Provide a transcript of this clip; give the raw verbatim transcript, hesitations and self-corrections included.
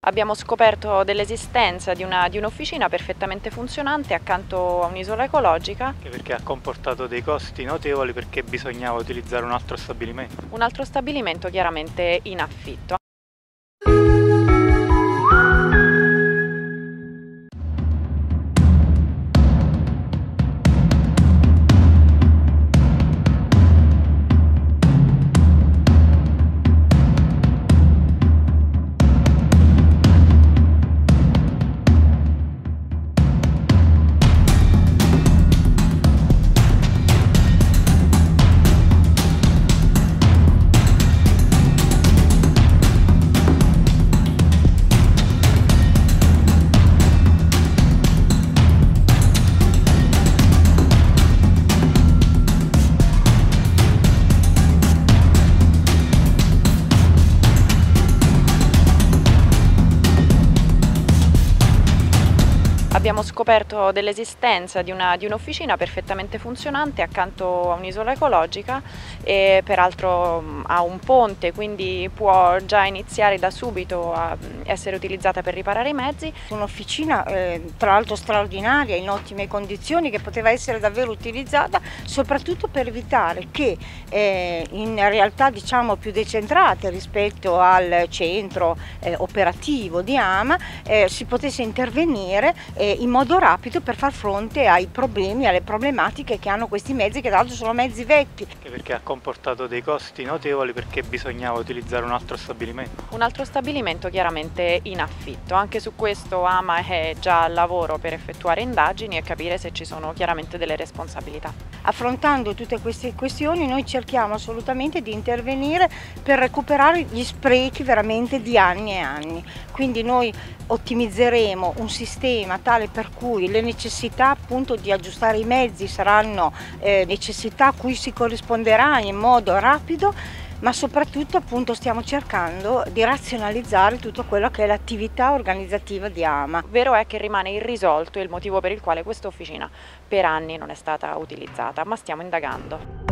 Abbiamo scoperto dell'esistenza di una, di un'officina perfettamente funzionante accanto a un'isola ecologica. Anche perché ha comportato dei costi notevoli perché bisognava utilizzare un altro stabilimento. Un altro stabilimento chiaramente in affitto. Abbiamo scoperto dell'esistenza di una, di un'officina perfettamente funzionante accanto a un'isola ecologica e peraltro ha un ponte, quindi può già iniziare da subito a essere utilizzata per riparare i mezzi. Un'officina eh, tra l'altro straordinaria, in ottime condizioni, che poteva essere davvero utilizzata soprattutto per evitare che eh, in realtà diciamo più decentrate rispetto al centro eh, operativo di AMA eh, si potesse intervenire eh, in modo rapido per far fronte ai problemi, alle problematiche che hanno questi mezzi, che tra l'altro sono mezzi vecchi. Anche perché ha comportato dei costi notevoli perché bisognava utilizzare un altro stabilimento. Un altro stabilimento chiaramente in affitto. Anche su questo AMA è già al lavoro per effettuare indagini e capire se ci sono chiaramente delle responsabilità. Affrontando tutte queste questioni noi cerchiamo assolutamente di intervenire per recuperare gli sprechi veramente di anni e anni. Quindi noi ottimizzeremo un sistema tale per cui le necessità appunto di aggiustare i mezzi saranno eh, necessità a cui si corrisponderà in modo rapido, ma soprattutto appunto stiamo cercando di razionalizzare tutto quello che è l'attività organizzativa di AMA. Vero è che rimane irrisolto il motivo per il quale questa officina per anni non è stata utilizzata, ma stiamo indagando.